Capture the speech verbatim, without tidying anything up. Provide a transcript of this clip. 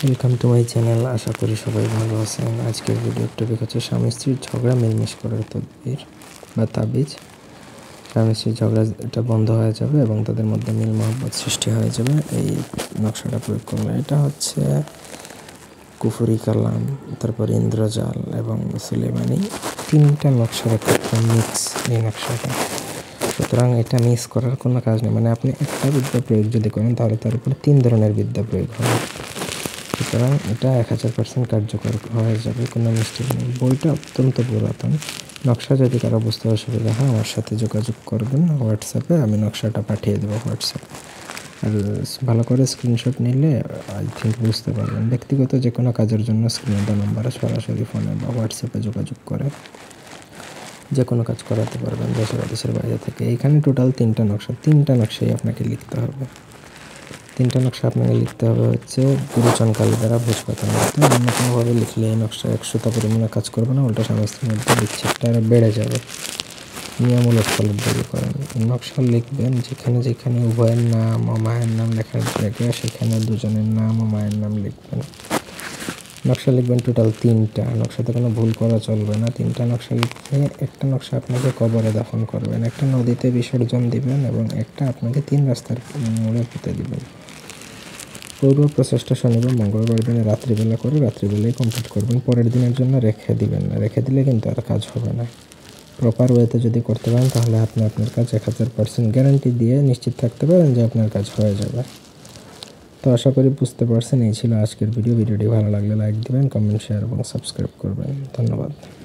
Welcome to my channel. আশা করি সবাই ভালো আছেন। আজকের ভিডিওর টপিক হচ্ছে স্বামী স্ত্রীর ঝগড়া মিলমিশ করার তদবির বা তাবিজ। স্বামী স্ত্রীর ঝগড়া এটা বন্ধ হয়ে যাবে এবং তাদের মধ্যে মিল মহব্বত সৃষ্টি হয়ে যাবে এই নকশাটা প্রয়োগ করলে। এটা হচ্ছে কুফরি কালাম, তারপর ইন্দ্রজাল এবং সুলেমানি, তিনটা নকশার একটা মিক্স এই নকশাটা। সুতরাং এটা মিস করার কোনো কাজ নেই। মানে আপনি একটা বিদ্যা প্রয়োগ যদি করেন তাহলে তার উপর তিন ধরনের বিদ্যা প্রয়োগ হবে। সুতরাং এটা এক হাজার পার্সেন্ট কার্যকর হয়ে যাবে, কোনো মিস্টেক নেই। বইটা অত্যন্ত পুরাতন। নকশা যদি কারো বুঝতে অসুবিধা হয় আমার সাথে যোগাযোগ করবেন হোয়াটসঅ্যাপে, আমি নকশাটা পাঠিয়ে দেবো হোয়াটসঅ্যাপে। আর ভালো করে স্ক্রিনশট নিলে আই থিঙ্ক বুঝতে পারবেন। ব্যক্তিগত যে কোনো কাজের জন্য স্ক্রিনে দেওয়া নাম্বারে সরাসরি ফোনে বা হোয়াটসঅ্যাপে যোগাযোগ করে যে কোনো কাজ করাতে পারবেন দেশের দেশের বাইরে থেকে। এইখানে টোটাল তিনটা নকশা, তিনটা নকশাই আপনাকে লিখতে হবে। তিনটা নকশা আপনাকে লিখতে হবে হচ্ছে গুরুচন কালী দ্বারা ভোজপাতার মধ্যে। অন্য কোনোভাবে লিখলে এই নকশা একশোটা পরিমাণে কাজ করবে না, উল্টা স্বামী স্ত্রীর মধ্যে বিচ্ছেদটা আরও বেড়ে যাবে। নিয়মূলক ফলের দাবি করেন। নকশা লিখবেন যেখানে যেখানে উভয়ের নাম ও মায়ের নাম লেখার জায়গা সেখানে দুজনের নাম ও মায়ের নাম লিখবেন। নকশা লিখবেন টোটাল তিনটা। নকশাতে কোনো ভুল করা চলবে না। তিনটা নকশা লিখে একটা নকশা আপনাকে কবরে দাফন করবেন, একটা নদীতে বিসর্জন দিবেন এবং একটা আপনাকে তিন রাস্তার মোড়ে পুঁতে দিবেন। পূর্ব প্রচেষ্টা শনিবার মঙ্গলবার দিনে রাত্রিবেলা করে রাত্রিবেলায় কমপ্লিট করবেন। পরের দিনের জন্য রেখে দিবেন না, রেখে দিলে কিন্তু আর কাজ হবে না। প্রপার ওয়েতে যদি করতে পারেন তাহলে আপনি আপনার কাজ এক হাজার পার্সেন্ট গ্যারান্টি দিয়ে নিশ্চিত থাকতে পারেন যে আপনার কাজ হয়ে যাবে। তো আশা করি বুঝতে পারছেন। এই ছিল আজকের ভিডিও। ভিডিওটি ভালো লাগলে লাইক দিবেন, কমেন্ট, শেয়ার এবং সাবস্ক্রাইব করবেন। ধন্যবাদ।